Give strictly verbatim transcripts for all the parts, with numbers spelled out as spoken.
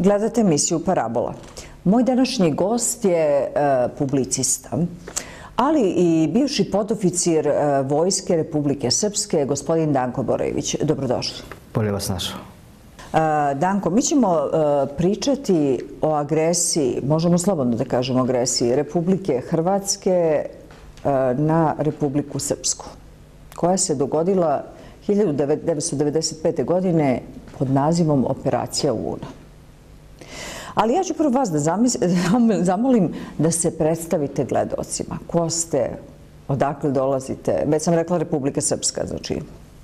Gledate emisiju Parabola. Moj današnji gost je publicista, ali i bivši podoficir Vojske Republike Srpske, gospodin Danko Borojević. Dobrodošli. Bolje vas našao. Danko, mi ćemo pričati o agresiji, možemo slobodno da kažemo agresiji, Republike Hrvatske na Republiku Srpsku, koja se dogodila hiljadu devetsto devedeset pete. godine pod nazivom Operacija Una. Ali ja ću prvo vas da zamolim da se predstavite gledaocima. Ko ste, odakle dolazite? Već sam rekla Republika Srpska, znači...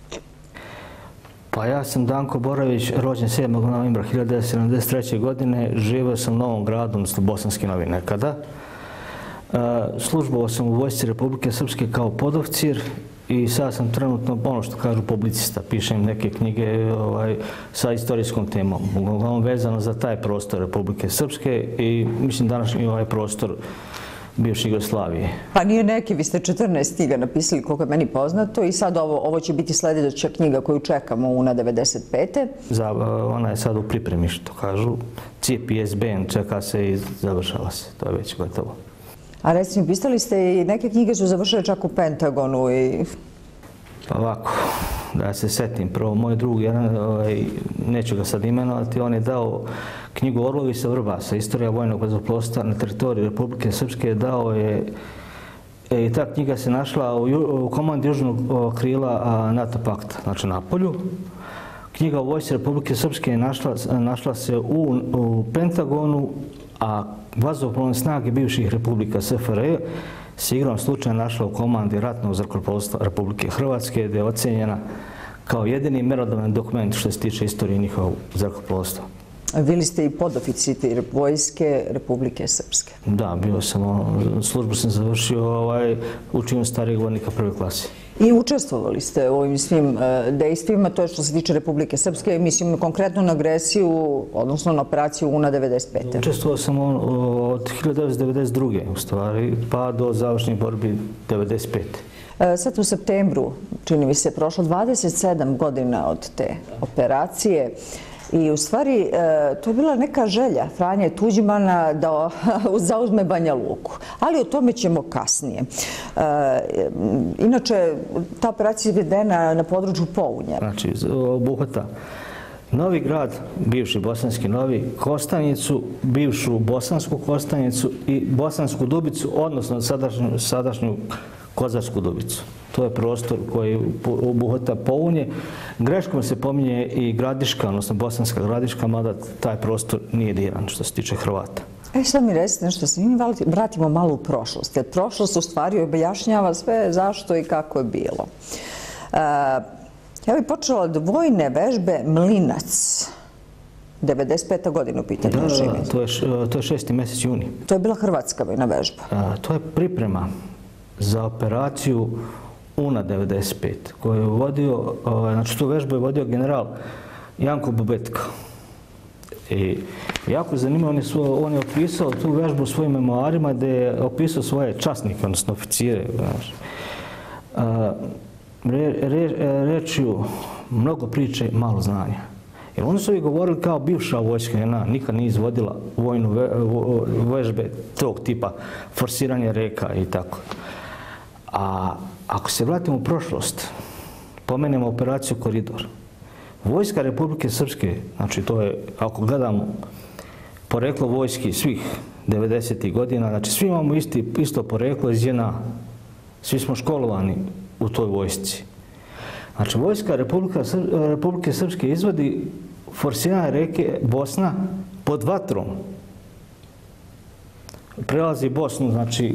Pa ja sam Danko Borojević, rođen sedmog novembra hiljadu devetsto sedamdeset treće. godine, živio sam u Novom Gradu, odnosno Bosanski Novi nekada. Službovao sam u Vojsci Republike Srpske kao podoficir i sad sam trenutno, ono što kažu, publicista. Pišem neke knjige sa istorijskom temom, uglavnom vezano za taj prostor Republike Srpske i mislim današnji ovaj prostor bivše Jugoslavije. Pa nije neki, vi ste četrnaest knjiga napisali, koliko je meni poznato, i sad ovo će biti sljedeća knjiga koju čekamo, Una devedeset pete. Ona je sad u pripremi, što kažu. C P S B N čeka se i završava se. To je već gotovo. A recimo, pisali ste i neke knjige su završile čak u Pentagonu i... Pa ovako, da se setim. Prvo, moj drug, neću ga sad imenovati, on je dao knjigu Orlovi sa Vrbasa, Istorija vojnog vazduhoplovstva na teritoriji Republike Srpske. Dao je, i ta knjiga se našla u komandi južnog krila NATO pakta, znači na polju. Knjiga o Vojsci Republike Srpske našla se u Pentagonu, a vazduhoplovne snage bivših republika S F R J se igrom slučaja našla u komandi ratnog zrakoplovstva Republike Hrvatske, gdje je ocenjena kao jedini merodavan dokument što se tiče istorije njihovog zrakoplovstva. Bili ste i podoficir Vojske Republike Srpske. Da, bio sam, službu sam završio, učio starijeg vojnika prve klase. I učestvovali ste u ovim svim dejstvima, to je što se tiče Republike Srpske, mislim konkretno na agresiju, odnosno na operaciju Una devedeset pete. Učestvovao sam od hiljadu devetsto devedeset druge. u stvari, pa do završnih borbi devedeset pete. Sad u septembru, čini mi se, prošlo dvadeset sedam godina od te operacije. I u stvari, to je bila neka želja Franje Tuđmana da zauzme Banja Luku. Ali o tome ćemo kasnije. Inače, ta operacija je izvedena na području Pounja. Znači, obuhvata Novi Grad, bivši Bosanski Novi, Kostajnicu, bivšu Bosansku Kostajnicu i Bosansku Dubicu, odnosno sadašnju Kozarsku Dubicu. To je prostor koji obuhvata Pounje. Greškom se pominje i Gradiška, odnosno Bosanska Gradiška, mada taj prostor nije diran što se tiče Hrvata. E, sad mi recite nešto, se mi vratimo malo u prošlost. Jer prošlost u stvari objašnjava sve zašto i kako je bilo. Ja bih počela od vojne vežbe Mlinac. devedeset peta. godina u pitanju. Da, to je šesti mjesec juni. To je bila hrvatska vojna vežba. To je priprema za operaciju Una devedeset pete. koju je vodio, znači tu vežbu je vodio general Janko Bobetka. I jako zanimljivo, on je opisao tu vežbu u svojim memoarima gdje je opisao svoje časnike, odnosno oficire. Rečju mnogo priče, malo znanja. Jer oni su i govorili kao bivša vojska, jedna nikad nije izvodila vojnu vežbe tog tipa, forsiranje reka i tako. A ako se vratimo u prošlost, pomenemo operaciju Koridor. Vojska Republike Srpske, znači to je, ako gledamo poreklo vojski svih devedesetih godina, znači svi imamo isto poreklo iz J N A. Svi smo školovani u toj vojsci. Znači, Vojska Republike Srpske izvodi forsiranje reke Bosna pod vatrom. Prelazi Bosnu, znači,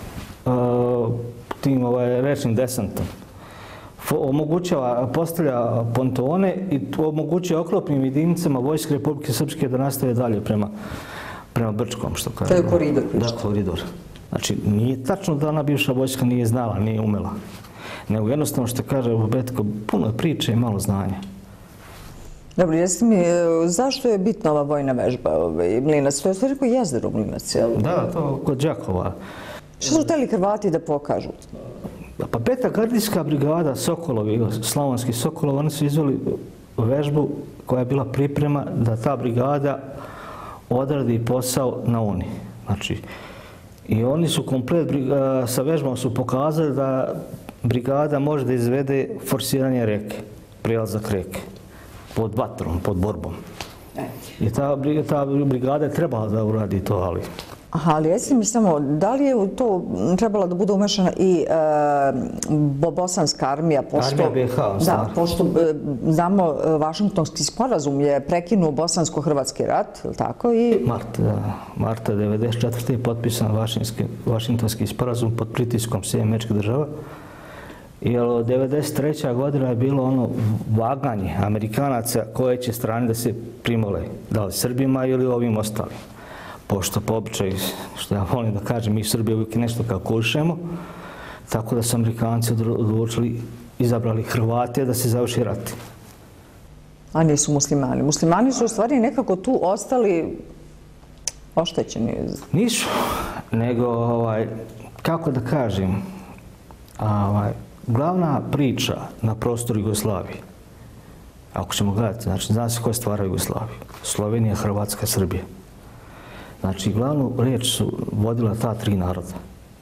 tim rečnim desantom. Omogućava, postavlja pontone i omogućuje oklopnim jedinicama Vojske Republike Srpske da nastave dalje prema Brčkom, što kaže. To je koridor. Da, koridor. Znači, nije tačno da ona bivša vojska nije znala, nije umela. Nego jednostavno što kaže Bobetko, puno priče i malo znanja. Dobro, jeste mi, zašto je bitna ova vojna vežba Mlinac? To je sve rekao jezero Mlinac, jel? Da, to kod Đakova. Što su htjeli Hrvati da pokažu? Pa peta gardijska brigada Sokolovi, slavonski Sokolov, oni su izveli vežbu koja je bila priprema da ta brigada odradi posao na Uni. Znači, i oni su komplet, sa vežbama su pokazali da brigada može da izvede forsiranje reke, prijelazak reke, pod vatrom, pod borbom. I ta, ta brigada je trebala da uradi to, ali... Aha, ali jesi mi samo, da li je u to trebala da bude umešana i e, bosanska armija? Pošto, Armija B H, da, pošto e, znamo, Vašingtonski sporazum je prekinuo bosansko-hrvatski rat, je li tako? I... Marta, da. Marta devedeset četvrte je potpisan Vašingtonski sporazum pod pritiskom Sjedinjenih Američkih Država. Jer devedeset treća godina je bilo ono vaganje Amerikanaca koje će strane da se primole, da li Srbima ili ovim ostalim. Pošto po običaju, što ja volim da kažem, mi u Srbiji uvijek nešto kalkulišemo, tako da su Amerikanci odlučili, izabrali Hrvate da se završi rat. A nisu muslimani. Muslimani su u stvari nekako tu ostali oštećeni. Nisu, nego, ovaj, kako da kažem, ovaj, glavna priča na prostoru Jugoslavije, ako ćemo gledati, znači, zna se ko je stvarao Jugoslaviju. Slovenija, Hrvatska, Srbija. Znači, glavnu riječ su vodila ta tri naroda.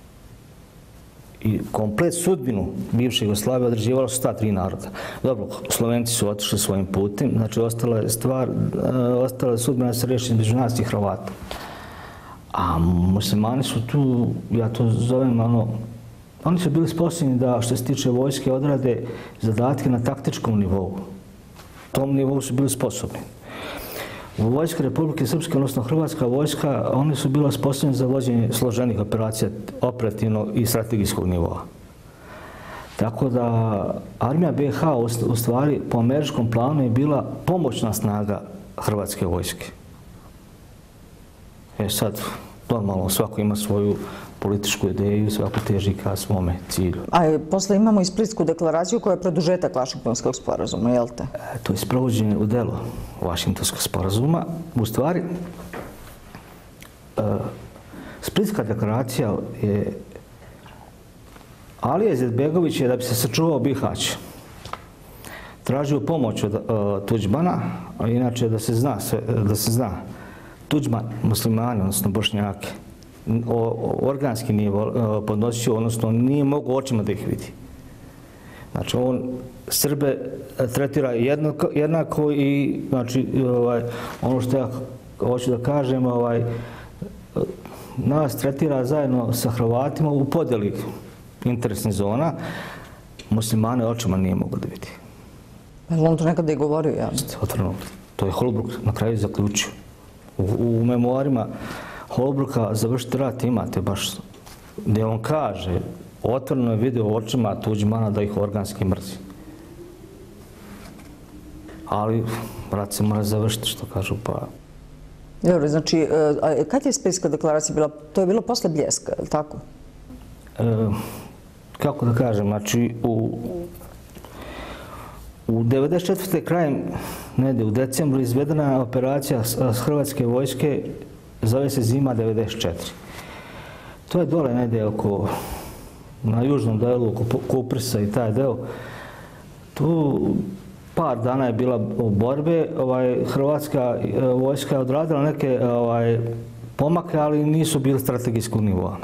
I komplet sudbinu bivše Jugoslavije određivala su ta tri naroda. Dobro, Slovenci su otišli svojim putem, znači ostala je stvar, ostala je sudbina da se riješi između nas i Hrvata. A muslimani su tu, ja to zovem, ono, oni su bili sposobni da, što se tiče vojske, odrade zadatke na taktičkom nivou. U tom nivou su bili sposobni. Vojska Republike Srpske, odnosno Hrvatska vojska, oni su bili sposobni za vođenje složenih operacija operativnog i strategijskog nivoa. Tako da armija B H u stvari po američkom planu je bila pomoćna snaga Hrvatske vojske. E sad, normalno, svako ima svoju političku ideju, svako teži ka svome cilju. A posle imamo i Splitsku deklaraciju koja je produžetak Vašingtonskog sporazuma, jel te? E, to je sprovođenje u delo Vašingtonskog sporazuma. U stvari, e, Splitska deklaracija je... Alija Izetbegović je, da bi se sačuvao Bihać, tražio pomoć od e, Tuđmana, a inače da se zna, da se zna, Tuđman, muslimani, odnosno Bošnjake, organski nije podnosio, odnosno nije mogu očima da ih vidi. Znači, on Srbe tretira jednako, jednako i, znači, ovaj, ono što ja hoću da kažem, ovaj, nas tretira zajedno sa Hrvatima u podjeli interesnih zona, muslimane očima nije mogu da vidi. Ali on to nekada i govorio, ja? Otvoreno. To je Holbruk na kraju zaključio. U, u memoarima Holbruka završiti rat imate baš gdje on kaže, otvoreno je video očima Tuđmana da ih organski mrzi. Ali rat se mora završiti, što kažu, pa... Dobro, znači, kad je Splitska deklaracija bila? To je bilo posle Bljeska, je li tako? E, kako da kažem, znači, u... U devedeset četvrte krajem, negdje u decembru, izvedena je operacija s Hrvatske vojske, zove se Zima devedeset četiri. To je dole negdje oko, na južnom delu, oko Kuprisa i taj deo. Tu par dana je bila borbe, ovaj, Hrvatska vojska je odradila neke ovaj, pomake, ali nisu bili strategijskog nivoa.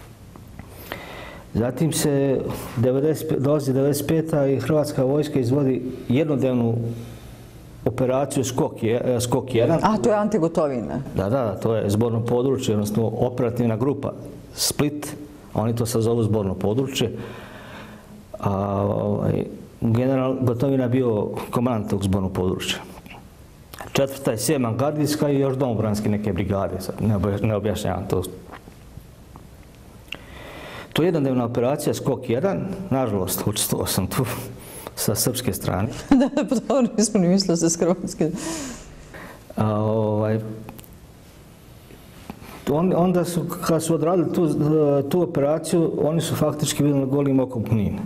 Zatim se dolazi devedeset peta i Hrvatska vojska izvodi jednodnevnu operaciju Skok jedan. A, to je Ante Gotovina. Da, da, to je zborno područje, odnosno operativna grupa Split. Oni to sad zovu zborno područje. A, ovaj, general Gotovina je bio komandant tog zbornog područja. Četvrta je sedma gardijska i još domobranske neke brigade. Sad ne objašnjavam to. To je jednodnevna operacija Skok jedan. Nažalost, učestvovao sam tu sa srpske strane. Da, pa dobro, nismo ni mislili sa hrvatske. A, ovaj, on, onda su, kad su odradili tu, tu operaciju, oni su faktički vidjeli golim okom Knina.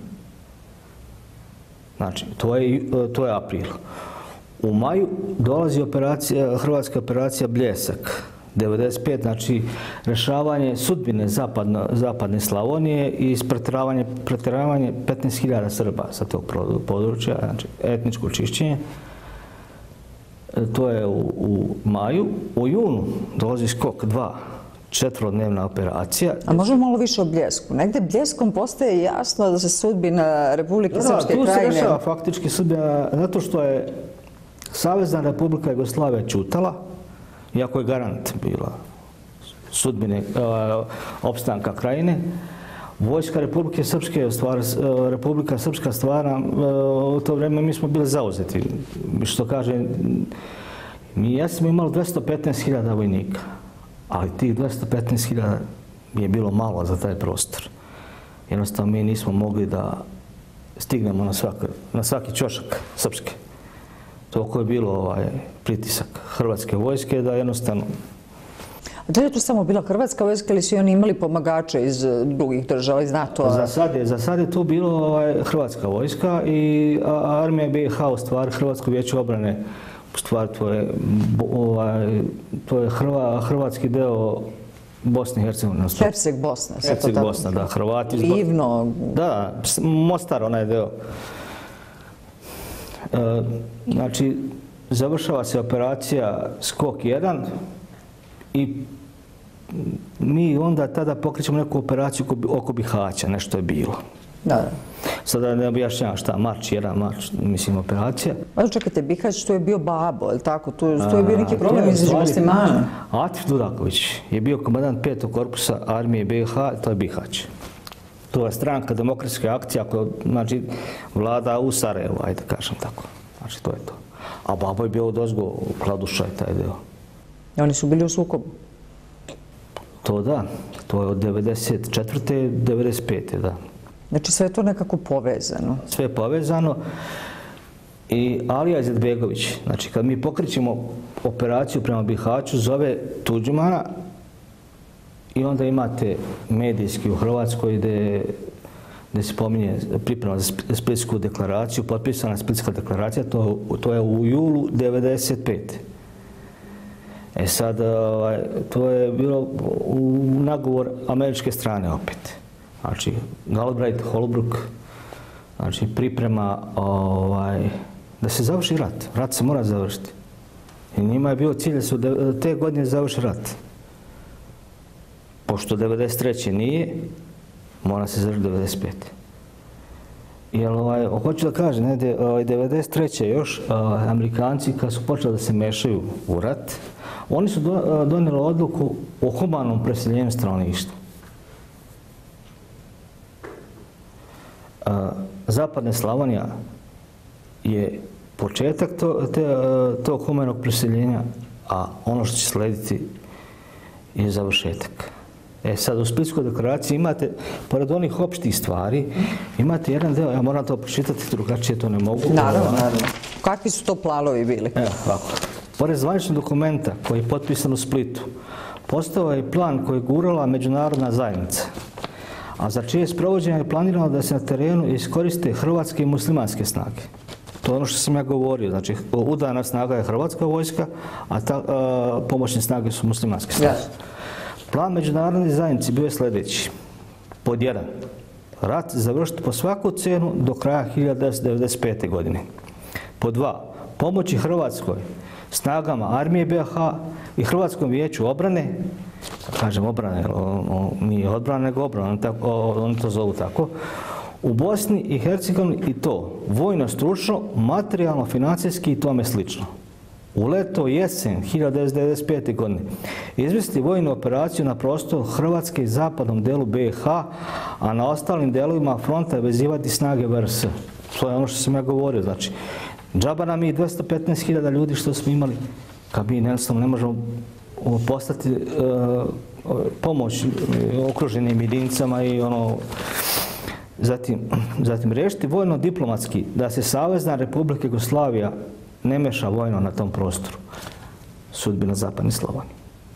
Znači, to je, to je april. U maju dolazi operacija, hrvatska operacija Bljesak. devedeset pet, znači rešavanje sudbine zapadno, zapadne Slavonije i pretjeravanje, pretjeravanje petnaest hiljada Srba sa tog područja, znači etničko čišćenje. To je u, u maju. U junu dolazi skok dva, četverodnevna operacija. A možemo malo više o Bljesku? Negde Bljeskom postaje jasno da se sudbina Republike Srpske Krajine... Da, tu se rešava faktički sudbina, zato što je Savezna Republika Jugoslavija ćutala, iako je garant bila sudbine opstanka Krajine. Vojska Republike Srpske, stvar, Republika Srpska stvara, u to vrijeme mi smo bili zauzeti. Što kaže, mi jesmo imali dvjesto petnaest hiljada vojnika, ali tih dvjesto petnaest hiljada je bilo malo za taj prostor. Jednostavno mi nismo mogli da stignemo na, svak, na svaki ćošak srpske. Toliko je bilo ovaj pritisak hrvatske vojske da jednostavno... A da li je to samo bila hrvatska vojska ili su oni imali pomagače iz drugih država, iz NATO-a? Za sad je, za sad je tu bilo ovaj, hrvatska vojska i armija B i H, u stvari Hrvatsko vijeće obrane, u stvari to je, ovaj, to je Hrva, hrvatski deo Bosne i Hercegovine. Herseg Bosna. Herseg Bosna, da, Hrvati. Livno. Da, Mostar, onaj deo. E, znači, završava se operacija Skok jedan i mi onda tada pokrećemo neku operaciju oko Bihaća, nešto je bilo. Da. Sada ne objašnjam šta, marč, jedan marč, mislim, operacija. Ali čekajte, Bihać, to je bio Babo, je li tako? Tu je bio neki problem između muslimana. Atif Dudaković je bio komandant petog korpusa armije B i H, to je Bihać. To je stranka demokratske akcije, koja, znači, vlada u Sarajevu, ajde kažem tako. Znači, to je to. A Babo je bio od ozgo, Kladuša je taj deo. I oni su bili u sukobu? To da, to je od devedeset četvrte do devedeset pete da. Znači sve je to nekako povezano? Sve je povezano. I Alija Izetbegović, znači kad mi pokrećemo operaciju prema Bihaću, zove Tuđmana i onda imate medijski u Hrvatskoj gdje, gdje se pominje priprema za Splitsku deklaraciju, potpisana Splitska deklaracija, to, to je u julu devedeset pete E sad, to je bilo u nagovor američke strane opet. Znači, Galbraith, Holbrooke, znači priprema ovaj, da se završi rat. Rat se mora završiti. I njima je bio cilj da se te godine završi rat. Pošto devedeset treće nije, mora se završiti devedeset pete Jer, ovaj, hoću da kažem, ne, ovaj, devedeset treće još, ovaj, Amerikanci kad su počeli da se mešaju u rat, oni su do, donijeli odluku o humanom preseljenju stanovništva. Zapadna Slavonija je početak to, te, tog humanog preseljenja, a ono što će slediti je završetak. E sad, u Splitskoj deklaraciji imate, pored onih opštih stvari, imate jedan deo, ja moram to pročitati, drugačije to ne mogu. Naravno, naravno. Kakvi su to planovi bili? Evo, ovako. Pored zvaničnog dokumenta koji je potpisan u Splitu, postao je plan koji je gurala međunarodna zajednica, a za čije sprovođenje je planirano da se na terenu iskoriste hrvatske i muslimanske snage. To je ono što sam ja govorio. Znači, udarna snaga je hrvatska vojska, a ta, a, pomoćne snage su muslimanske snage. Yes. Plan međunarodne zajednice bio je sljedeći. Pod jedan. Rat završiti po svaku cenu do kraja hiljadu devetsto devedeset pete godine. Pod dva. Pomoći Hrvatskoj snagama armije B i H i Hrvatskom vijeću obrane, kažem obrane, nije odbrana nego obrana, oni to zovu tako, u Bosni i Hercegovini i to vojno stručno, materijalno, financijski i tome slično. U leto i jesen hiljadu devetsto devedeset pete godine izvesti vojnu operaciju na prostoru Hrvatske i zapadnom delu B i H, a na ostalim delovima fronta vezivati snage V R S. To je ono što sam ja govorio. Znači, džaba nam je dvjesto petnaest hiljada ljudi što smo imali, kad mi jednostavno ne možemo postati uh, pomoć okruženim jedinicama i ono... Zatim, zatim rešiti vojno-diplomatski da se Savezna Republika Jugoslavija ne meša vojno na tom prostoru. Sudbina Zapadne Slavonije.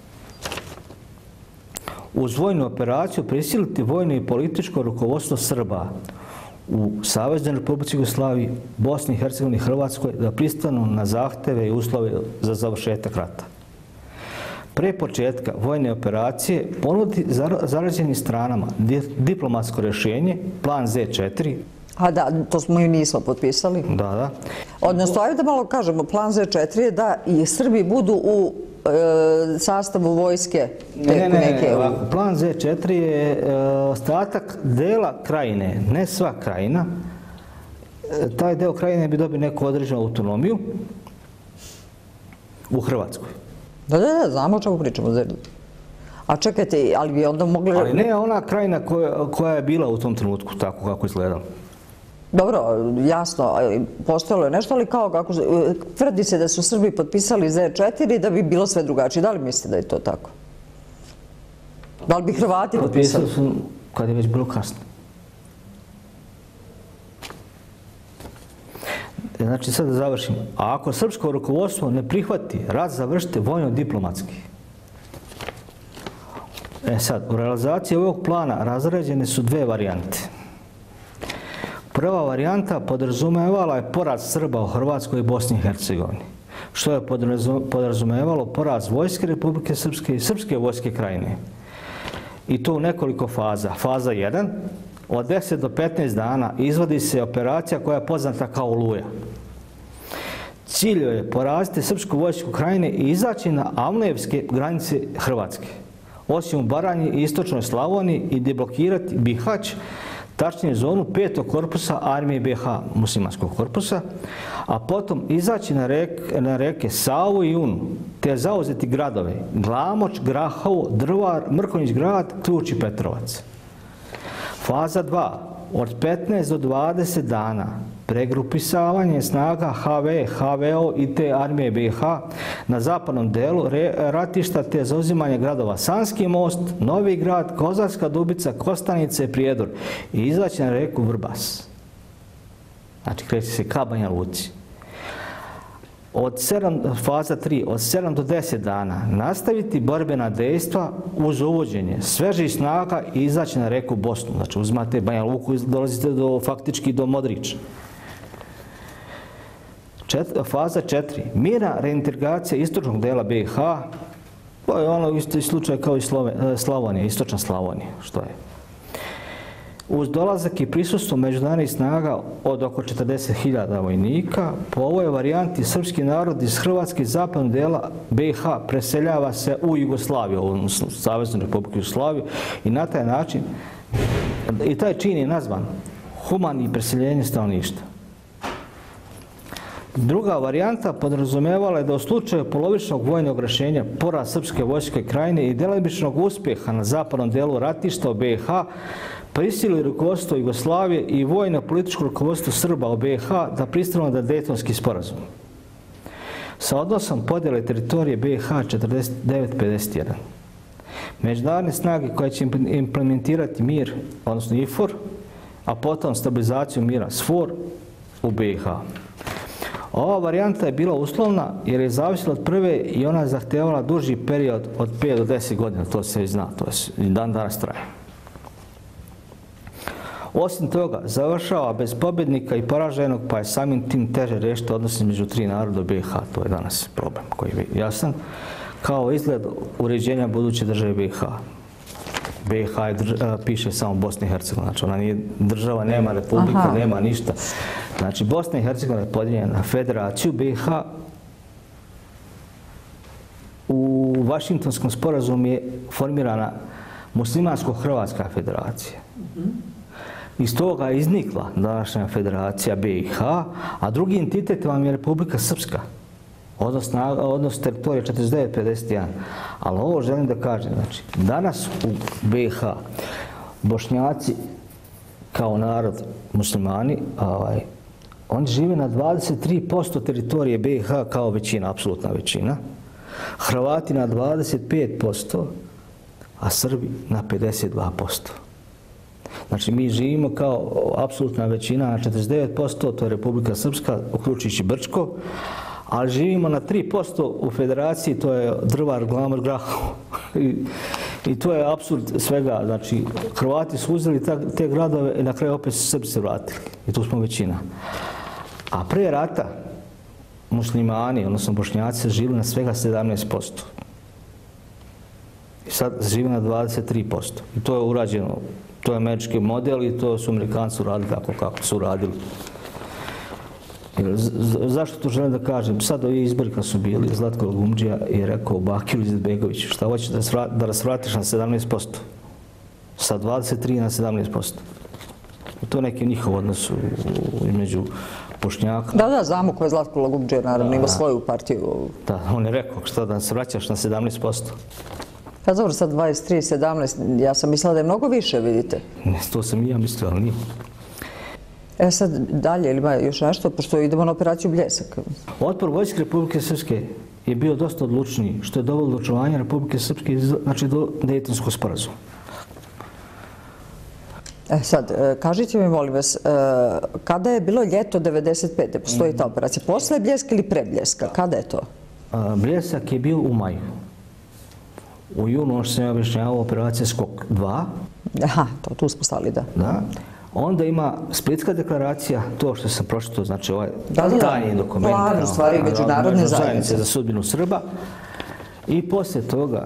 Uz vojnu operaciju prisiliti vojno i političko rukovodstvo Srba u Saveznoj Republici Jugoslaviji, Bosni i Hercegovini i Hrvatskoj da pristanu na zahteve i uslove za završetak rata. Pre početka vojne operacije ponuditi zarađenim stranama diplomatsko rješenje, plan Z četiri. A da, to smo i nismo potpisali. Da, da. Odnosno, ajde da malo kažemo, plan Z četiri je da i Srbi budu u e, sastavu vojske. Ne, ne, ne, ovako, plan Z četiri je e, ostatak dela krajine, ne sva krajina. E, taj deo krajine bi dobio neku određenu autonomiju u Hrvatskoj. Da, da, da, znamo o čemu pričamo. A čekajte, ali bi onda mogli... Ali ne ona krajina koja, koja je bila u tom trenutku, tako kako izgledala. Dobro, jasno, postojalo je nešto, ali kao kako... Tvrdi se da su Srbi potpisali Z četiri da bi bilo sve drugačije. Da li mislite da je to tako? Da li bi Hrvati potpisali? Potpisali su kad je već bilo kasno. Znači, sad da završim. A ako srpsko rukovodstvo ne prihvati rat završiti vojno-diplomatski, e sad, u realizaciji ovog plana razrađene su dve varijante. Prva varijanta podrazumevala je poraz Srba u Hrvatskoj i Bosni i Hercegovini, što je podrazumevalo poraz vojske Republike Srpske i Srpske vojske krajine. I to u nekoliko faza. Faza jedan, od deset do petnaest dana izvodi se operacija koja je poznata kao Oluja. Cilj je poraziti Srpsku vojsku krajine i izaći na avnojevske granice Hrvatske, osim u Baranji i istočnoj Slavoniji, i deblokirati Bihać, tačnije zonu petog korpusa armije B H, muslimanskog korpusa, a potom izaći na, rek, na reke Savu i Unu, te zauzeti gradove Glamoč, Grahovo, Drvar, Mrkonjić grad, Ključ i Petrovac. Faza dva. Od petnaest do dvadeset dana pregrupisavanje snaga H V, H V O i te armije B H na zapadnom delu ratišta, te zauzimanje gradova Sanski most, Novi grad, Kozarska Dubica, Kostanica i Prijedor i izaći na reku Vrbas. Znači, kreće se ka Banja Luci. Od sedam, faza tri, od sedam do deset dana nastaviti borbena dejstva uz uvođenje svežih snaga i izaći na reku Bosnu. Znači, uzmate Banja Luku i dolazite do, faktički do Modriča. Čet, faza četiri. Mirna reintegracija istočnog dela B H, to je ono isti slučaj kao i Slove, Slavonija, istočna Slavonija, što je. Uz dolazak i prisustvo međunarodnih snaga od oko četrdeset hiljada vojnika, po ovoj varijanti srpski narod iz Hrvatske zapadnog dela B H preseljava se u Jugoslaviju, u Saveznu Republiku Jugoslaviju, i na taj način, i taj čin je nazvan humani preseljenje stanovništva. Druga varijanta podrazumevala je da u slučaju polovičnog vojnog rješenja poraz srpske vojske krajine i djelomičnog uspjeha na zapadnom delu ratišta u B H prisili rukovodstvo Jugoslavije i vojno-političko rukovodstvo Srba u B H da pristanu na Dejtonski sporazum. Sa odnosom podjele teritorije B H četrdeset devet pedeset jedan. Međunarodne snage koje će implementirati mir, odnosno I F O R, a potom stabilizaciju mira S F O R u B H. Ova varijanta je bila uslovna jer je zavisila od prve i ona je zahtevala duži period od pet do deset godina, to se zna, to je dan danas traje. Osim toga, završava bez pobjednika i poraženog, pa je samim tim teže riješiti odnose među tri naroda B H, to je danas problem koji je jasan, kao izgled uređenja buduće države B H. B H je drž, piše samo Bosna i Hercegovina, znači ona nije država, nema republika, aha, nema ništa. Znači, Bosna i Hercegovina je podijeljena na federaciju B H. U Vašingtonskom sporazumu je formirana muslimansko-hrvatska federacija. Iz toga je iznikla današnja federacija B I H, a drugi entitet vam je Republika Srpska, odnos, odnos teritorije četrdeset devet pedeset jedan. Ali ovo želim da kažem, znači, danas u B I H Bošnjaci kao narod muslimani, ovaj, oni žive na dvadeset tri posto teritorije B I H kao većina, apsolutna većina, Hrvati na dvadeset pet posto, a Srbi na pedeset dva posto. Znači, mi živimo kao apsolutna većina na četrdeset devet posto, to je Republika Srpska, uključujući Brčko, ali živimo na tri posto u federaciji, to je Drvar, Glamoč, Grahovo. I, I to je apsurd svega. Znači, Hrvati su uzeli ta, te gradove i na kraju opet su Srbi se vratili. I tu smo većina. A prije rata muslimani, odnosno Bošnjaci, živili na svega sedamnaest posto. I sad žive na dvadeset tri posto. I to je urađeno. To je američki model i to su Amerikanci uradili tako kako su uradili. Zašto to želim da kažem? Sad ovi izbori kad su bili, Zlatko Lagumdžija je rekao Bakiru Izetbegoviću, šta hoćeš da nas vratiš na sedamnaest posto? Sa dvadeset tri na sedamnaest posto. To je neki njihov odnos između Bošnjaka. Da, da, znamo ko je Zlatko Lagumdžija, naravno, ima svoju partiju. Da, on je rekao šta da nas vraćaš na sedamnaest posto. Pa dobro, sad dvadeset tri, sedamnaest, ja sam mislila da je mnogo više, vidite. To sam i ja mislila, ali nije. E sad dalje, ili ima još nešto, pošto idemo na operaciju Bljesak. Otpor Vojske Republike Srpske je bio dosta odlučniji, što je dovelo do očuvanja Republike Srpske, znači do Dejtonskog sporazuma. E sad, kažite mi, molim vas, kada je bilo ljeto devedeset pete postoji ta operacija? Posle Bljeska ili pre Bljeska? Kada je to? Bljesak je bio u maju. U junu, ono što sam ja objašnjavao, operacija Skok dva. Aha, to tu smo stali, da. Da. Onda ima Splitska deklaracija, to što sam pročitao, znači ovaj tajni dokument. Plan, u stvari, međunarodne zajednice za sudbinu Srba. I poslije toga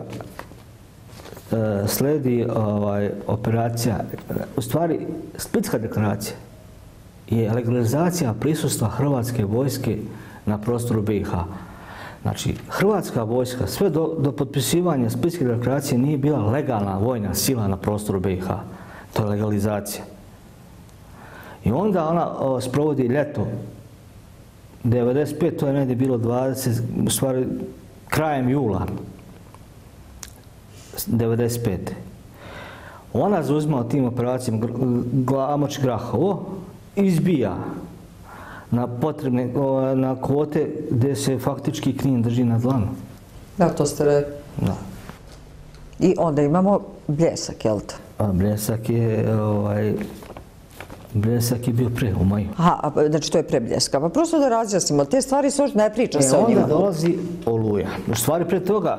sledi operacija, u stvari Splitska deklaracija je legalizacija prisustva hrvatske vojske na prostoru B i H. Znači, hrvatska vojska sve do potpisivanja Splitske deklaracije nije bila legalna vojna sila na prostoru B i H. To je legalizacija. I onda ona sprovodi ljeto devedeset pete, to je negdje bilo dvadeset, u stvari krajem jula devedeset pete. Ona zauzima tim operacijama Glamoč Grahovo, izbija na potrebne, na kvote gdje se faktički Knin drži na dlanu. Da, to ste rekli. Da. I onda imamo Bljesak, jel' to? A Bljesak je, ovaj, Bljesak je bio pre, u maju. Aha, znači to je pre Bljeska. Pa prosto da razjasnimo, te stvari su ne priča se o njima. E, onda dolazi Oluja. U stvari pre toga,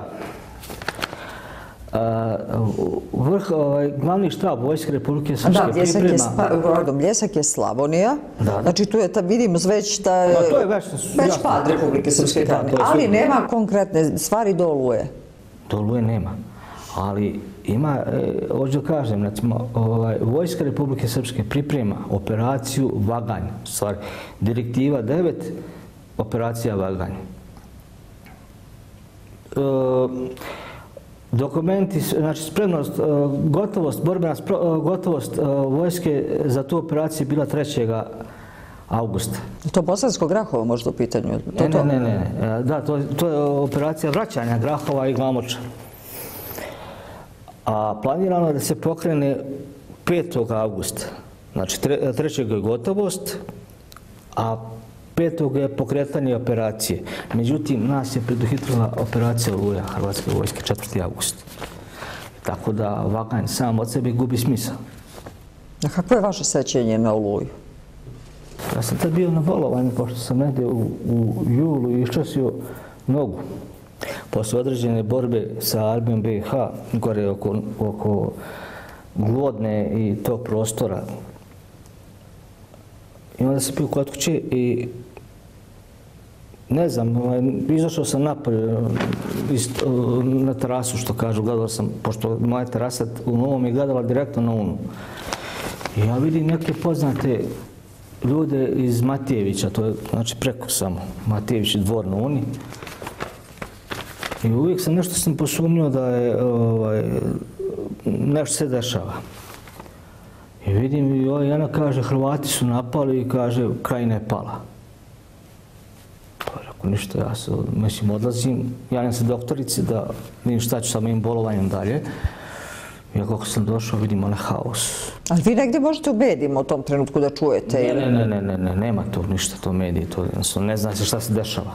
vrh, glavni štab Vojske Republike Srpske priprema... Da, Bljesak je Slavonija. Znači tu je, vidimo već da je već pad Republike Srpske. Ali nema konkretne stvari do Oluje. Do Oluje nema. Ali ima, hoću da kažem, recimo, Vojska Republike Srpske priprema operaciju Vaganj. U stvari, direktiva devet, operacija Vaganj. Dokumenti, znači spremnost, gotovost, borbena gotovost vojske za tu operaciju je bila trećeg avgusta. To Bosansko Grahovo možda u pitanju? Ne, ne, ne, ne. Da, to je operacija vraćanja Grahova i Glamoča. A planirano je da se pokrene petog avgusta. Znači, trećeg je gotovost, a petog je pokretanje operacije. Međutim, nas je preduhitrila operacija Oluja Hrvatske vojske četvrtog avgusta. Tako da Vaganj sam od sebe gubi smisao. A kako je vaše sećanje na Oluju? Ja sam tad bio na bolovanju, pošto sam negdje u julu iščasio nogu. Posle određene borbe sa armijom B i H, gore oko Glodne i tog prostora. I onda sam bio kod kuće i ne znam, izašao sam napolje na terasu, što kažu, gledao sam, pošto moja terasa u Novom je gledala direktno na Unu. I ja vidim neke poznate ljude iz Matijevića, to je znači preko samo, Matijević i dvor na Uni. I uvijek sam nešto sam posumnio da je nešto se dešava. I vidim, i ovaj jedna kaže, Hrvati su napali i kaže, Krajina je pala. Pa rekao, ništa, ja se, mislim, odlazim, javljam se doktorici da vidim šta ću sa mojim bolovanjem dalje. I kako sam došao, vidim onaj haos. Ali vi negdje možete u medijima u tom trenutku da čujete? Ne, ne, ne, ne, ne, nema to ništa, to mediji, to ne zna se šta se dešava.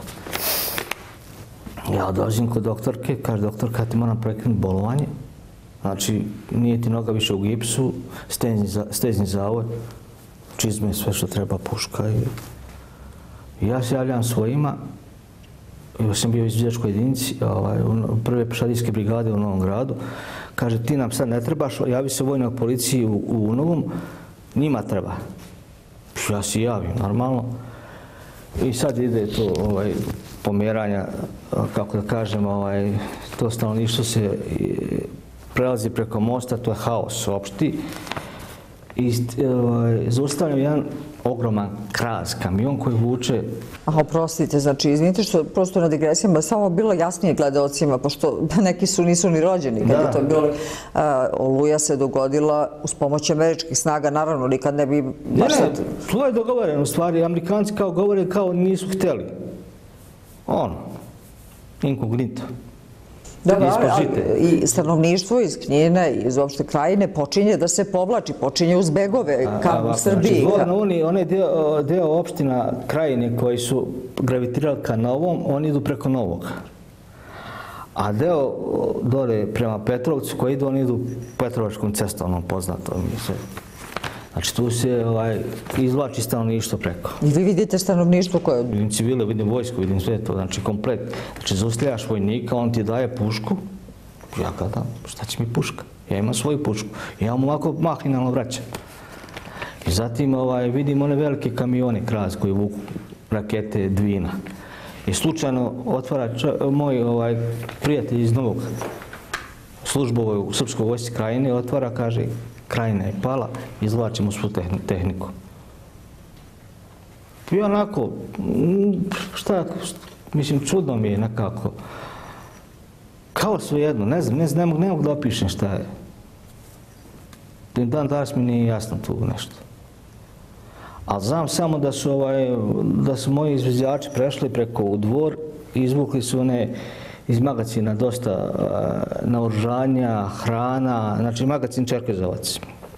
Ja dolazim kod doktorke, kaže, doktorka, ti moram prekinuti bolovanje. Znači, nije ti noga više u gipsu, stezni zavoj, čizme, sve što treba, puška. I ja se javljam svojima, ja sam bio u izviđačkoj jedinici, prve pešadijske brigade u Novom Gradu, kaže, ti nam sad ne trebaš, javi se vojnoj policiji u Novom, njima treba. Ja se javim, normalno. I sad ide to pomjeranja, kako da kažem, to stanovništvo se prelazi preko mosta, to je haos opšti. i zaustavljam jedan ogroman kraz, kamion koji vuče... Aha, oprostite, znači, izvinite što prosto na digresijama, samo bilo jasnije gledaocima, pošto neki su nisu ni rođeni kad je to bilo. Oluja se dogodila uz pomoć američkih snaga, naravno, nikad ne bi... Ne, ne, to je dogovoreno u stvari. Amerikanci kao govore kao nisu htjeli. Ono, inkognito. Da, i stanovništvo iz Knjina i iz uopšte krajine počinje da se povlači, počinje uz begove ka Srbiji. Znači, onaj deo opština krajine koji su gravitirali ka Novom, oni idu preko Novog. A deo dole prema Petrovcu koji idu, oni idu Petrovačkom cestom, onom poznatom. Znači, tu se izvlači stanovništvo preko. I vi vidite stanovništvo koje... Vidim civile, vidim vojsku, vidim sve to, znači komplet. Znači, zaustavljaš vojnika, on ti daje pušku. Ja gledam, šta će mi puška? Ja imam svoju pušku. Ja mu ovako mahinalno vraćam. I zatim vidim one velike kamione, kraz, koji vuku rakete Dvina. I slučajno otvara moj prijatelj iz Novog službova u Srpskoj vojsci Krajine, otvara, kaže, Krajina je pala, izvlačimo svu tehniku. I onako, šta, mislim, čudno mi je nekako. Kao svejedno, ne znam, ne mogu, ne mogu da opišem šta je. Dan danas mi nije jasno tu nešto. Ali znam samo da su, da su moji izviđači prešli preko u dvor i izvukli su one iz magacina dosta naoružanja, hrana, znači magacin Čerkezovac.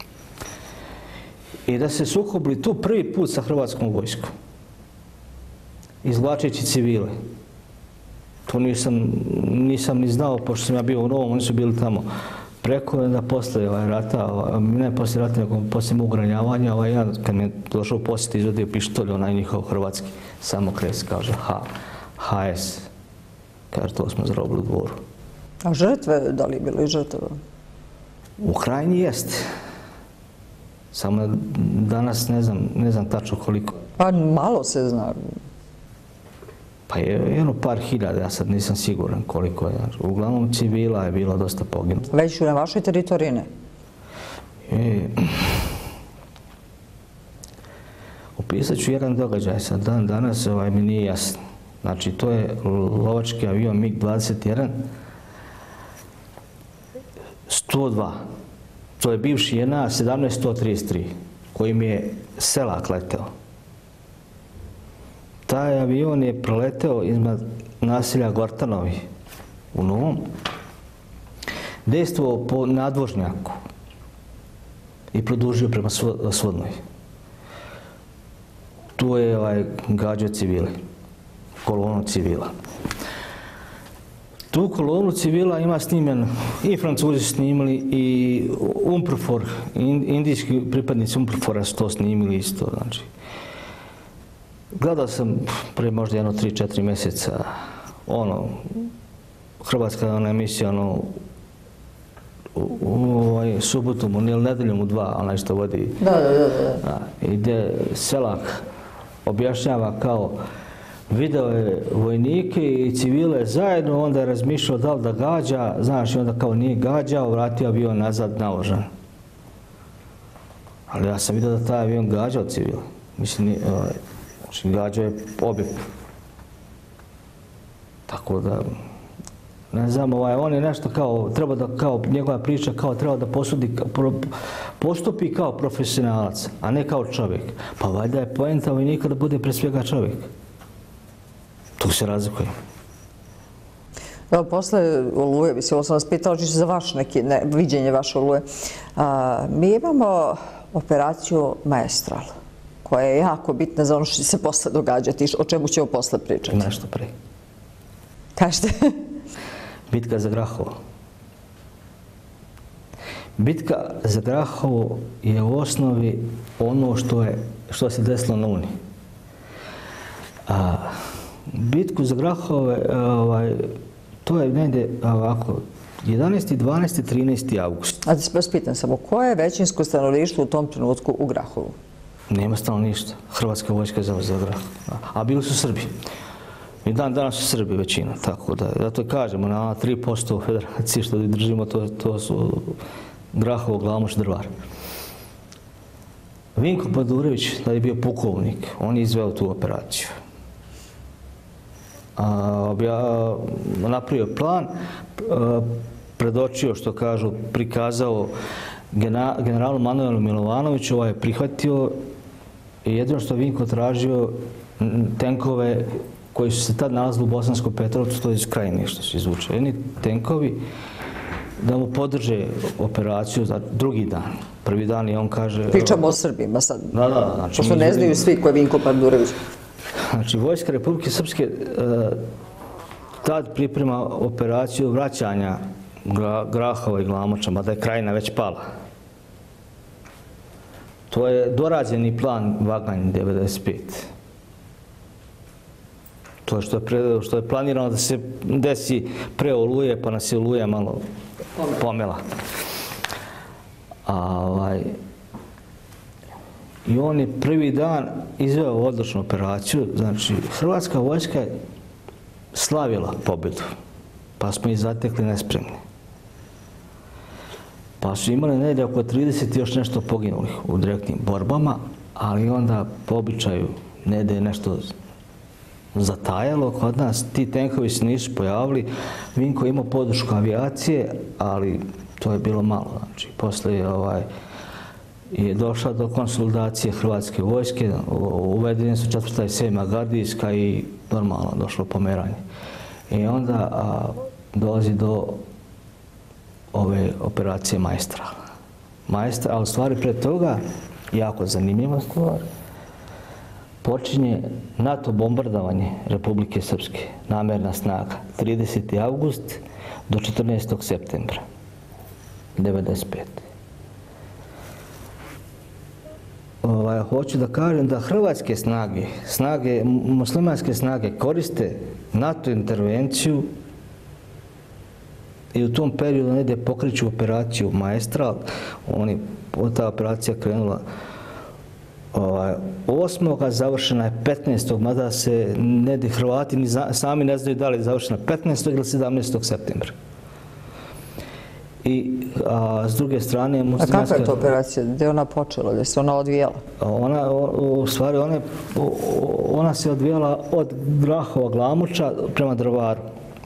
I da se sukobili tu prvi put sa hrvatskom vojskom, izvlačeći civile. To nisam, nisam ni znao, pošto sam ja bio u Novom, oni su bili tamo preko, da posle rata, ne posle rata, nego posle mog ranjavanja, ja kad mi je došao posjeti, izvodio pištolj, onaj njihov hrvatski samokres, kaže H S. Kaže, to smo zarobili u dvoru. A žrtve, da li je bilo i žrtve? U Krajini jeste. Samo danas ne znam, ne znam tačno koliko. Pa malo se zna. Pa je jedno par hiljada, ja sad nisam siguran koliko je. Uglavnom civila je bilo dosta poginuto. Već na vašoj teritoriji ne? Opisat ću jedan događaj, sad dan danas mi nije jasno. Znači, to je lovački avion MiG dvadeset jedan sto dva. To je bivši J N A sedamnaest sto trideset tri, kojim je Selak leteo. Taj avion je proleteo iznad naselja Gortanovi u Novom, dejstvovao po nadvožnjaku i produžio prema Svodnoj. Tu je gađao civile, kolonu civila. Tu kolonu civila ima snimljen, i Francuzi su snimili, i UNPROFOR, indijski pripadnici UNPROFOR-a su to snimili isto. Znači, gledao sam pre možda jedno tri četiri mjeseca, ono, hrvatska ona emisija, ono, u subotom, ili nedeljom u dva, onaj što vodi. Da, da, da. I gdje Selak objašnjava kao video je vojnike i civile zajedno, onda je razmišljao da li da gađa, znaš, i onda kao nije gađao, vratio avion nazad naoružan. Ali ja sam vidio da taj avion gađao civile. Mislim, znači, gađao je objekt. Tako da, ne znam, on je nešto kao, treba da, kao, njegova priča kao treba da posudi, postupi kao profesionalac, a ne kao čovjek. Pa valjda je poenta vojnika da bude pre svega čovjek. Tu se razlikuje. Evo, posle Oluje, mislim, ovo sam vas pitala čisto za vaš neki, ne, viđenje vaše Oluje. Mi imamo operaciju Maestral, koja je jako bitna za ono što će se posle događati, o čemu ćemo posle pričati. Nešto pre. Kažete? Bitka za Grahovo. Bitka za Grahovo je u osnovi ono što je, što se desilo na Uni. A, bitku za Grahove, ovaj, to je negdje ovako, jedanaesti, dvanaesti, trinaesti avgust. A da se vas pitam samo, koje je većinsko stanovništvo u tom trenutku u Grahovu? Nema stanovništva. Hrvatska vojska je zauzela Grahovo. A bili su Srbi. I dan danas su Srbi većina, tako da, zato kažemo, na tri posto u federaciji što držimo, to, to su Grahovo, Glamoč, Drvar. Vinko Padurević, da je bio pukovnik, on je izveo tu operaciju. A, napravio plan, a, predočio, što kažu, prikazao gena, generalu Manuelu Milovanoviću, ovaj je prihvatio i jedino što Vinko tražio tenkove koji su se tad nalazili u Bosanskom Petrovcu, to je iz Krajine što su izvučeni tenkovi, da mu podrže operaciju za drugi dan. Prvi dan i on kaže... Pričamo o Srbima sad. Da, da. Znači, pošto ne znaju svi ko je Vinko Padurević. Znači, Vojska Republike Srpske tad priprema operaciju vraćanja Grahova i Glamoča, mada je Krajina već pala. To je dorađeni plan Vaganj devedeset pet. To što je, pre, što je planirano da se desi pre Oluje, pa nas je Oluja malo pomela. A, ovaj, I on je prvi dan izveo odličnu operaciju. Znači, Hrvatska vojska je slavila pobjedu, pa smo ih zatekli nespremni. Pa su imali negdje oko trideset još nešto poginulih u direktnim borbama, ali onda po običaju negdje je nešto zatajalo kod nas, ti tenkovi se nisu pojavili. Vinko je imao podršku avijacije, ali to je bilo malo. Znači, posle ovaj, je došla do konsolidacije Hrvatske vojske, uvedene su četvrta i sedma gardijska i normalno došlo pomeranje. I onda a, dolazi do ove operacije Maestral. Maestral, ali u stvari pred toga, jako zanimljiva stvar, počinje NATO bombardovanje Republike Srpske, namerna snaga, trideseti avgust do četrnaestog septembra devedeset pete. Ovaj, hoću da kažem da hrvatske snage, snage, muslimanske snage koriste NATO intervenciju i u tom periodu negdje pokreću operaciju Maestral. Oni, ta operacija krenula ovaj, osmoga, završena je petnaestog mada se negdje Hrvati ni za, sami ne znaju da li je završena petnaestog ili sedamnaestog septembra. I a, s druge strane... A kakva je to operacija? Gdje je ona počela? Gdje se ona odvijala? Ona, u stvari, ona, ona se odvijala od Grahova Glamoča prema Drvaru.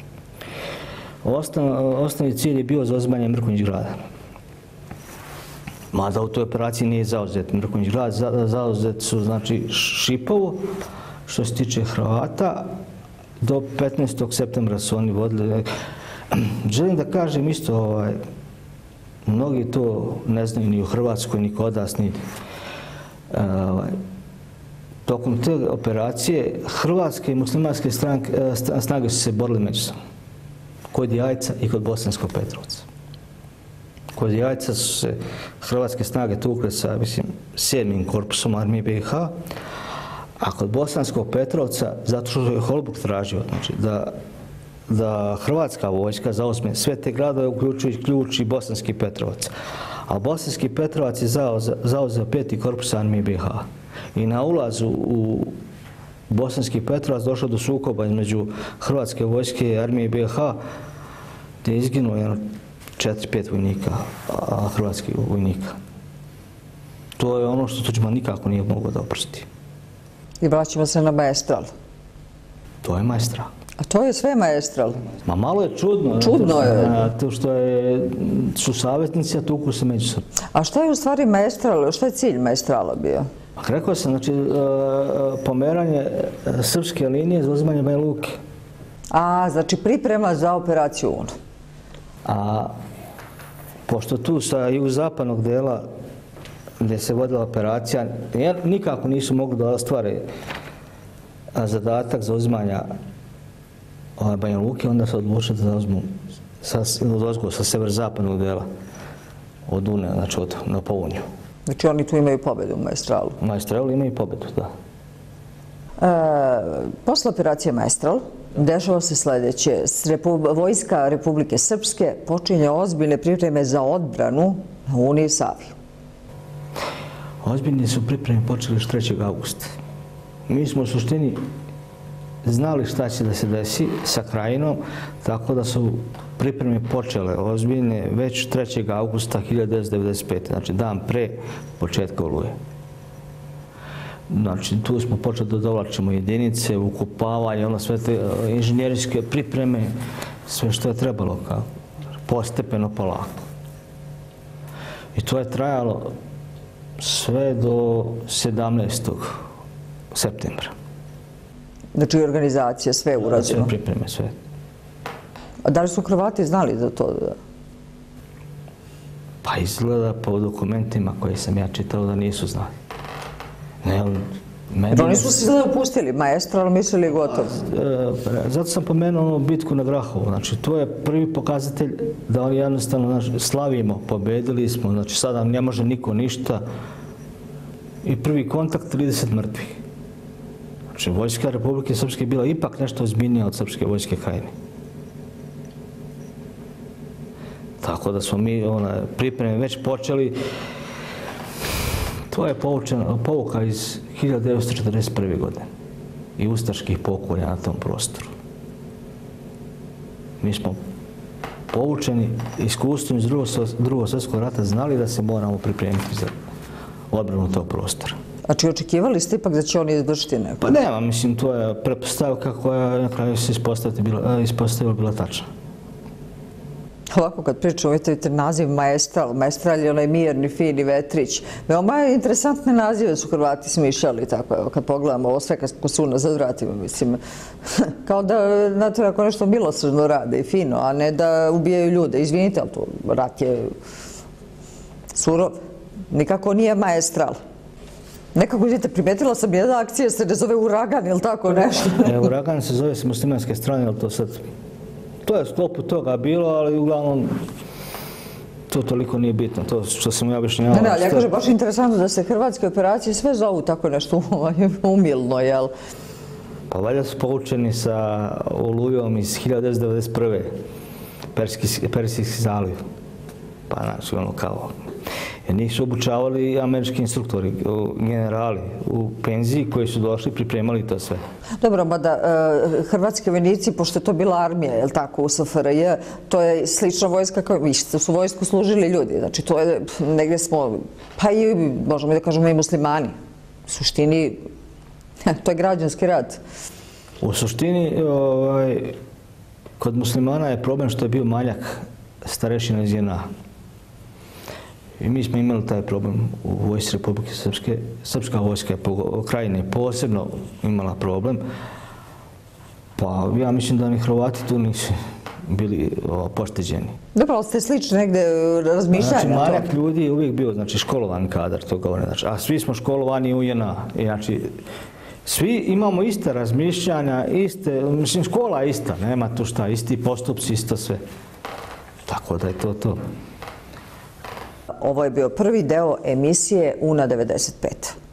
Ostan, osnovni cilj je bio zauzimanje Mrkonjić grada. Mada u toj operaciji nije zauzet Mrkonjić grad, za, zauzet su znači Šipovo, što se tiče Hrvata, do petnaestog septembra su oni vodili. Želim da kažem isto, ovaj, mnogi to ne znaju ni u Hrvatskoj, ni kod nas, ni... Ovaj, tokom te operacije hrvatske i muslimanske stranke, snage su se borili međusobno. Kod Jajca i kod Bosanskog Petrovca. Kod Jajca su se hrvatske snage tukle sa, mislim, sedmim korpusom armije B i H, a kod Bosanskog Petrovca, zato što je Holbruk tražio, znači, da, da hrvatska vojska zauzme sve te gradove, uključujući ključ i Bosanski Petrovac. A Bosanski Petrovac je zauzeo, zauzeo peti korpus armije B i H. I na ulazu u Bosanski Petrovac došlo do sukoba između hrvatske vojske i armije B i H, gdje je izginuo jedno četiri pet vojnika, a hrvatskih vojnika. To je ono što Tuđman nikako nije mogao da oprosti. I vraćamo se na Maestral. To je Maestral. A to je sve Maestral? Ma malo je čudno. Čudno je. To što je, su savjetnici, a tuku se međusobno. A šta je u stvari Maestral? Šta je cilj Maestrala bio? Rekao sam, znači, pomeranje srpske linije za uzimanje Banja Luke. A, znači priprema za operaciju U N. A pošto tu sa jugozapadnog dela gdje se vodila operacija, nikako nisu mogli da ostvare zadatak za uzimanja Banja Luke, onda se odlučili da uzmu sa, sa severozapadnog dela od Une, znači od, na Pounju. Znači oni tu imaju pobjedu u Maestralu? U Maestralu imaju pobjedu, da. E, posle operacije Maestral dešava se sljedeće. Vojska Republike Srpske počinje ozbiljne pripreme za odbranu na Uni i Savi. Ozbiljne su pripreme počeli još trećeg avgusta. Mi smo u suštini znali šta će da se desi sa Krajinom, tako da su pripreme počele ozbiljne već trećeg avgusta hiljadu devetsto devedeset pete. Znači dan pre početka Oluje. Znači, tu smo počeli da dovlačimo jedinice, ukopavanje, ono sve te inženjerijske pripreme, sve što je trebalo, kao, postepeno, polako. I to je trajalo sve do sedamnaestog septembra. Znači, organizacija, sve je urađeno? Sve pripreme, sve. A da li su Hrvati znali za to? Pa izgleda po dokumentima koje sam ja čitao da nisu znali. Ne, Jer oni su se sada opustili, maestro, ali mislili gotovo. Zato sam pomenuo onu bitku na Grahovu. Znači, to je prvi pokazatelj da oni jednostavno slavimo, pobedili smo, znači sada ne može niko ništa. I prvi kontakt, trideset mrtvih. Znači, vojska Republike Srpske je bila ipak nešto ozbiljnija od Srpske vojske Krajine. Tako da smo mi pripreme već počeli. To je povuka iz hiljadu devetsto četrdeset prve. godine i ustaških pokolja na tom prostoru. Mi smo povučeni iskustvom iz drugog svjetskog rata znali da se moramo pripremiti za odbranu tog prostora. Znači, očekivali ste ipak da će oni izvršiti neko? Pa nema, mislim, to je pretpostavka koja na kraju se ispostavila bila tačna. Ovako, kad pričamo, vidite naziv Maestral, Maestral je onaj mirni, fini vetrić. Veoma interesantne nazive su Hrvati smišljali, tako evo, kad pogledamo ovo sve kad su nazad vratimo, mislim. Kao da, znate, ako nešto milosrdno rade i fino, a ne da ubijaju ljude. Izvinite, ali to rat je surov. Nikako nije Maestral. Nekako, vidite, primetila sam jedna akcija, se ne zove Uragan ili tako nešto. Uragan se zove s muslimanske strane, ali to sad... To je sklopu toga bilo, ali uglavnom to toliko nije bitno, to što sam ja objašnjavao. Ne, ne, ali ja kažem, baš interesantno da se hrvatske operacije sve zovu tako nešto umilno, jel? Pa valjda su poučeni sa Olujom iz hiljadu devetsto devedeset prve. Persijski zaliv. Pa znači, ono kao... Jer njih su obučavali američki instruktori, generali u penziji koji su došli i pripremali to sve. Dobro, mada hrvatski vojnici, pošto je to bila armija, je li tako, u S F R J, to je slična vojska kao vi ste su vojsku služili ljudi. Znači, to je negdje smo, pa i možemo da kažemo i muslimani. U suštini, to je građanski rat. U suštini, kod muslimana je problem što je bio manjak starešina iz J N A. I mi smo imali taj problem u vojsci Republike Srpske. Srpska vojska Krajine posebno imala problem. Pa ja mislim da ni Hrvati tu nisu bili pošteđeni. Dobro, ali ste slični negde razmišljanja? Znači, manjak ljudi je uvijek bio, znači, školovan kadar, to govore. A svi smo školovani u J N A. Znači, svi imamo iste razmišljanja, iste, mislim, škola je ista, nema tu šta, isti postupci, isto sve. Tako da je to to. Ovo je bio prvi deo emisije U N A devedeset pet.